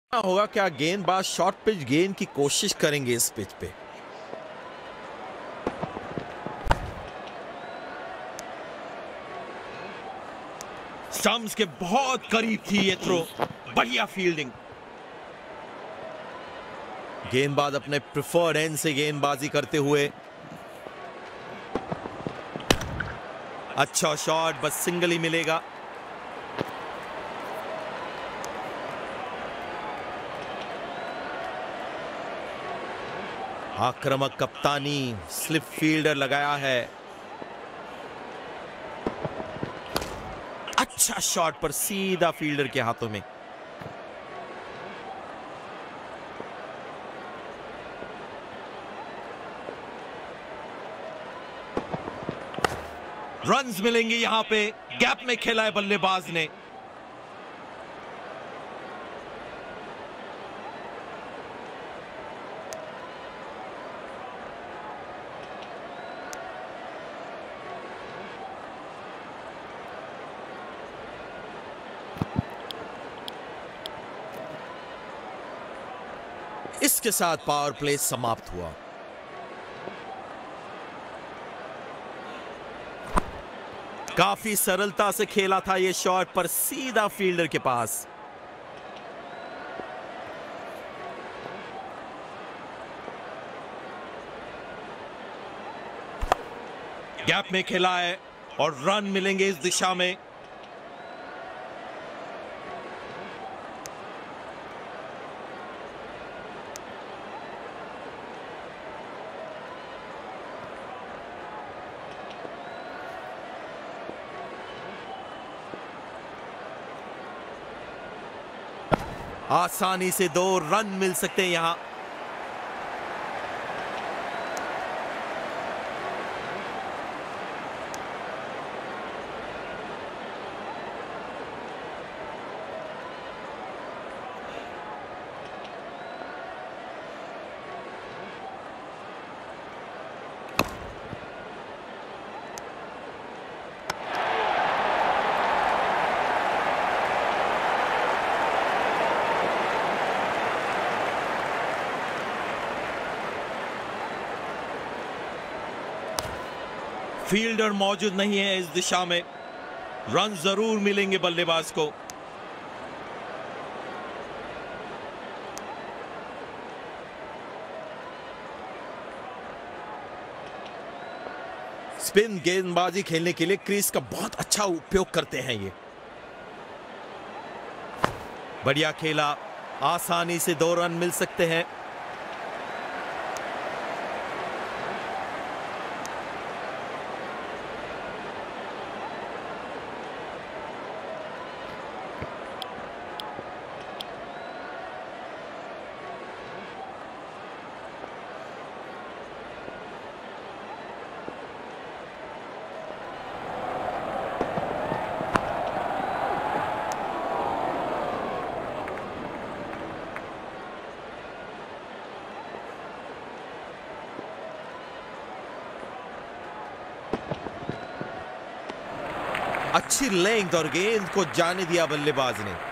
होगा क्या गेंदबाज शॉर्ट पिच गेंद की कोशिश करेंगे इस पिच पे। स्टंप्स के बहुत करीब थी ये थ्रो, बढ़िया फील्डिंग। गेंदबाज अपने प्रिफर्ड एंड से गेंदबाजी करते हुए, अच्छा शॉट, बस सिंगल ही मिलेगा। आक्रामक कप्तानी, स्लिप फील्डर लगाया है। अच्छा शॉट पर सीधा फील्डर के हाथों में। रन्स मिलेंगे यहां पे, गैप में खेला है बल्लेबाज ने। इसके साथ पावर प्ले समाप्त हुआ। काफी सरलता से खेला था यह शॉट, पर सीधा फील्डर के पास। गैप में खेला है और रन मिलेंगे इस दिशा में। आसानी से 2 रन मिल सकते हैं यहां। फील्डर मौजूद नहीं है इस दिशा में, रन जरूर मिलेंगे बल्लेबाज को। स्पिन गेंदबाजी खेलने के लिए क्रीज का बहुत अच्छा उपयोग करते हैं ये। बढ़िया खेला, आसानी से 2 रन मिल सकते हैं। अच्छी लेंथ और गेंद को जाने दिया बल्लेबाज ने।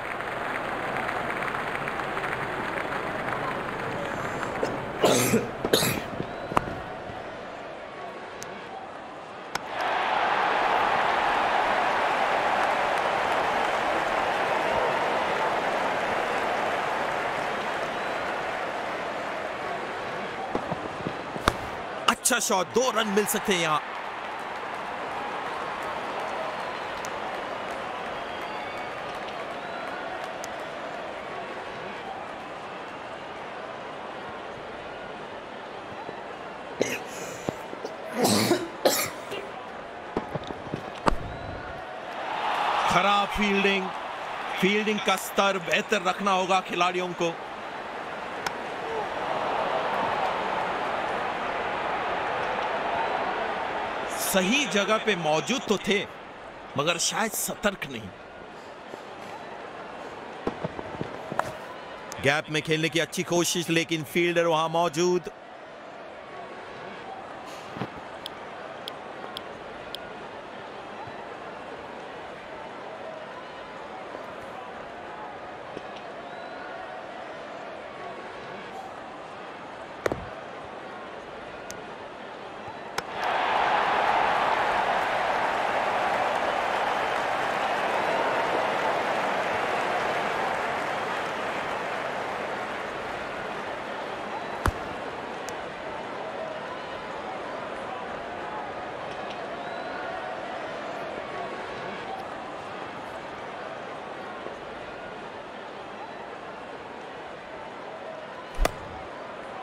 अच्छा शॉट, 2 रन मिल सकते हैं यहां। खराब फील्डिंग, फील्डिंग का स्तर बेहतर रखना होगा खिलाड़ियों को। सही जगह पे मौजूद तो थे, मगर शायद सतर्क नहीं। गैप में खेलने की अच्छी कोशिश, लेकिन फील्डर वहां मौजूद।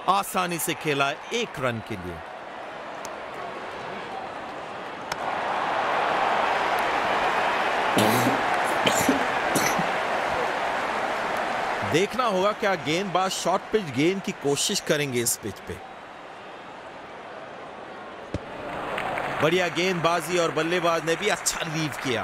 आसानी से खेला 1 रन के लिए। देखना होगा क्या गेंदबाज शॉर्ट पिच गेंद की कोशिश करेंगे इस पिच पे। बढ़िया गेंदबाजी और बल्लेबाज ने भी अच्छा लीव किया।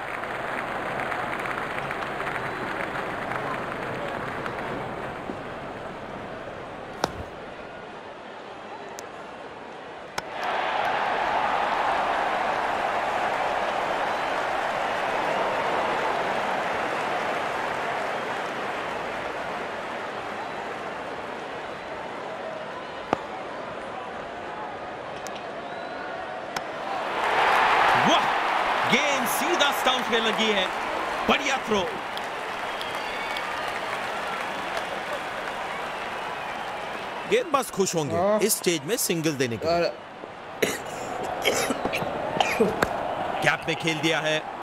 गेंद सीधा स्टंप पे लगी है। बढ़िया थ्रो। गेंदबाज खुश होंगे इस स्टेज में सिंगल देने के लिए। कैप में खेल दिया है।